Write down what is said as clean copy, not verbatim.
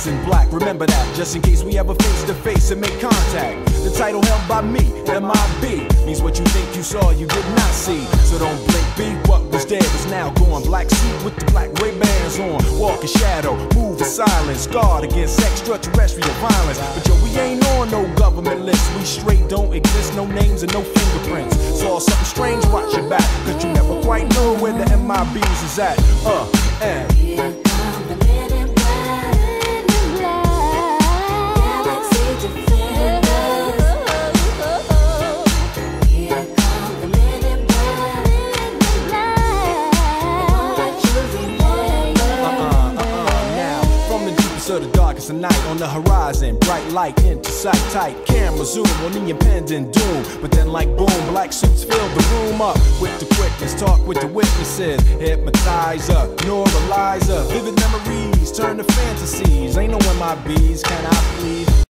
dress in black, remember that, just in case we ever face to face and make contact. The title held by me, M.I.B. means what you think you saw, you did not see. So don't blink, B, what was dead is now gone. Black suit with the black Ray-Bans on, walk in shadow, move in silence, guard against extraterrestrial violence. But yo, we ain't on no government list, we straight don't exist, no names and no fingerprints. Saw something strange, watch your back, cause you never quite know where the MIBs is at. And Here come the men in black, galaxy defenders. Here come the men in black, what you remember. Now, from the deepest of the darkest of night, on the horizon, bright light into sight, tight camera zoom on the impending doom. But then like boom, black suits fill the room up with the quickness, talk with the witnesses, hypnotizer, neuralizer, vivid memories turn to fantasies. Ain't no MIBs, can I please?